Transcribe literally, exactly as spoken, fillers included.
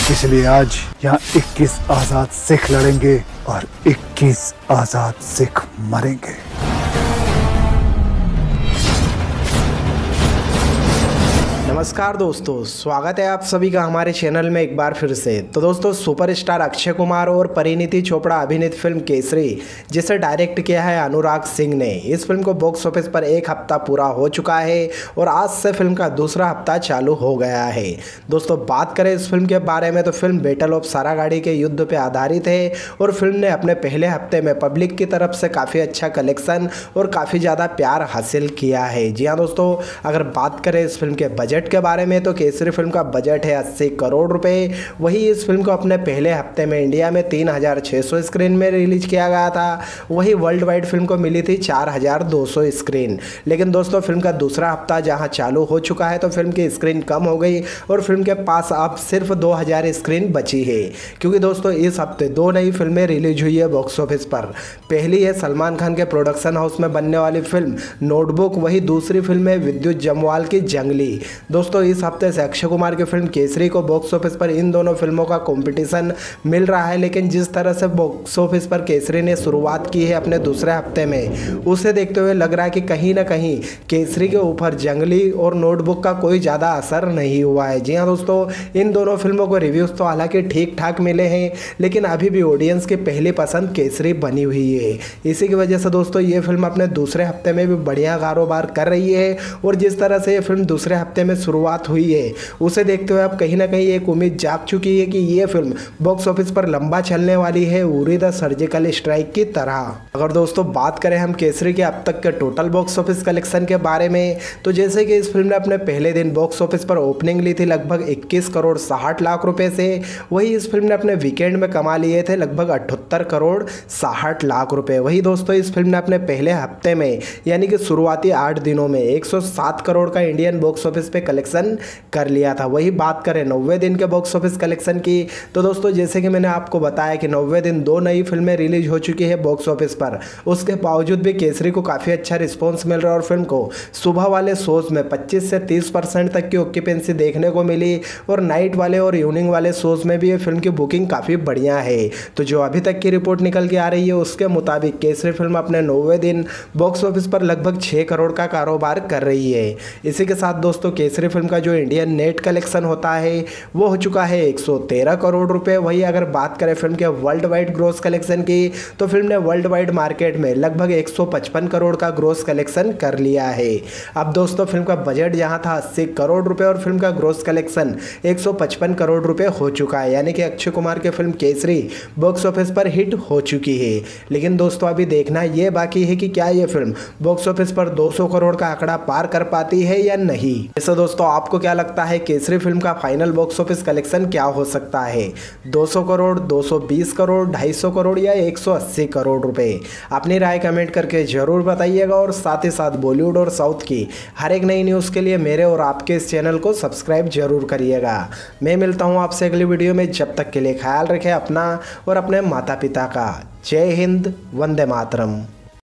इसलिए आज यहाँ इक्कीस आजाद सिख लड़ेंगे और इक्कीस आजाद सिख मरेंगे। नमस्कार दोस्तों, स्वागत है आप सभी का हमारे चैनल में एक बार फिर से। तो दोस्तों, सुपरस्टार अक्षय कुमार और परिणीति चोपड़ा अभिनीत फिल्म केसरी, जिसे डायरेक्ट किया है अनुराग सिंह ने, इस फिल्म को बॉक्स ऑफिस पर एक हफ्ता पूरा हो चुका है और आज से फिल्म का दूसरा हफ्ता चालू हो गया है। दोस्तों, बात करें इस फिल्म के बारे में तो फिल्म बैटल ऑफ सारागाड़ी के युद्ध पर आधारित है और फिल्म ने अपने पहले हफ्ते में पब्लिक की तरफ से काफ़ी अच्छा कलेक्शन और काफ़ी ज़्यादा प्यार हासिल किया है। जी हाँ दोस्तों, अगर बात करें इस फिल्म के बजट के बारे में तो केसरी फिल्म का बजट है अस्सी करोड़ रुपए। वही इस फिल्म को अपने पहले हफ्ते में इंडिया में तीन हज़ार छह सौ स्क्रीन में रिलीज किया गया था। वही वर्ल्ड वाइड फिल्म को मिली थी चार हज़ार दो सौ स्क्रीन। लेकिन दोस्तों, फिल्म का दूसरा हफ्ता जहां चालू हो चुका है तो फिल्म की स्क्रीन कम हो गई और फिल्म के पास अब सिर्फ दो हज़ार स्क्रीन बची है, क्योंकि दोस्तों इस हफ्ते दो नई फिल्में रिलीज हुई है बॉक्स ऑफिस पर। पहली है सलमान खान के प्रोडक्शन हाउस में बनने वाली फिल्म नोटबुक, वही दूसरी फिल्म है विद्युत जम्वाल की जंगली। दोस्तों, इस हफ्ते से अक्षय कुमार की फिल्म केसरी को बॉक्स ऑफिस पर इन दोनों फिल्मों का कंपटीशन मिल रहा है। लेकिन जिस तरह से बॉक्स ऑफिस पर केसरी ने शुरुआत की है अपने दूसरे हफ्ते में, उसे देखते हुए लग रहा है कि कहीं ना कहीं केसरी के ऊपर जंगली और नोटबुक का कोई ज़्यादा असर नहीं हुआ है। जी हाँ दोस्तों, इन दोनों फिल्मों को रिव्यूज़ तो हालांकि ठीक ठाक मिले हैं, लेकिन अभी भी ऑडियंस की पहली पसंद केसरी बनी हुई है। इसी की वजह से दोस्तों ये फिल्म अपने दूसरे हफ्ते में भी बढ़िया कारोबार कर रही है और जिस तरह से ये फिल्म दूसरे हफ्ते में शुरुआत हुई है उसे देखते हुए अब कहीं ना कहीं एक उम्मीद जाग चुकी है कि ये फिल्म बॉक्स ऑफिस पर लंबा चलने वाली है, उरी द सर्जिकल स्ट्राइक की तरह। अगर दोस्तों बात करें हम केसरी के अब तक के टोटल बॉक्स ऑफिस कलेक्शन के बारे में, तो जैसे कि इस फिल्म ने अपने पहले दिन बॉक्स ऑफिस पर ओपनिंग ली थी लगभग इक्कीस करोड़ साठ लाख रुपए से, वही इस फिल्म ने अपने वीकेंड में कमा लिए थे लगभग अठहत्तर करोड़ साठ लाख रुपए। वही दोस्तों इस फिल्म ने अपने पहले हफ्ते में यानी कि शुरुआती आठ दिनों में एक सौ सात करोड़ का इंडियन बॉक्स ऑफिस पे कलेक्शन कर लिया था। वही बात करें नौवे दिन के बॉक्स ऑफिस कलेक्शन की, तो दोस्तों जैसे कि मैंने आपको बताया कि नौवे दिन दो नई फिल्में रिलीज हो चुकी है बॉक्स ऑफिस पर, उसके बावजूद भी केसरी को काफ़ी अच्छा रिस्पॉन्स मिल रहा है और फिल्म को सुबह वाले शोज में पच्चीस से तीस परसेंट तक की ऑक्यूपेंसी देखने को मिली और नाइट वाले और इवनिंग वाले शोज में भी ये फिल्म की बुकिंग काफ़ी बढ़िया है। तो जो अभी तक की रिपोर्ट निकल के आ रही है उसके मुताबिक केसरी फिल्म अपने नौवे दिन बॉक्स ऑफिस पर लगभग छः करोड़ का कारोबार कर रही है। इसी के साथ दोस्तों केसरी फिल्म का जो इंडियन नेट कलेक्शन होता है वो हो चुका है एक सौ तेरह करोड़ रुपए। वही अगर बात करें फिल्म के वर्ल्ड वाइड ग्रोस कलेक्शन की, तो फिल्म ने वर्ल्ड वाइड मार्केट में लगभग एक सौ पचपन करोड़ का ग्रोस कलेक्शन कर लिया है। अब दोस्तों फिल्म का बजट जहां था अस्सी करोड़ रुपए और फिल्म का ग्रोस कलेक्शन एक सौ पचपन करोड़ रुपए हो चुका है, यानी कि अक्षय कुमार की फिल्म केसरी बॉक्स ऑफिस पर हिट हो चुकी है। लेकिन दोस्तों अभी देखना यह बाकी है कि क्या यह फिल्म बॉक्स ऑफिस पर दो सौ करोड़ का आंकड़ा पार कर पाती है या नहीं। ऐसा दोस्तों आपको क्या लगता है केसरी फिल्म का फाइनल बॉक्स ऑफिस कलेक्शन क्या हो सकता है? दो सौ करोड़, दो सौ बीस करोड़, ढाई सौ करोड़ या एक सौ अस्सी करोड़ रुपए? अपनी राय कमेंट करके जरूर बताइएगा और साथ ही साथ बॉलीवुड और साउथ की हर एक नई न्यूज़ के लिए मेरे और आपके इस चैनल को सब्सक्राइब जरूर करिएगा। मैं मिलता हूँ आपसे अगली वीडियो में, जब तक के लिए ख्याल रखें अपना और अपने माता पिता का। जय हिंद, वंदे मातरम।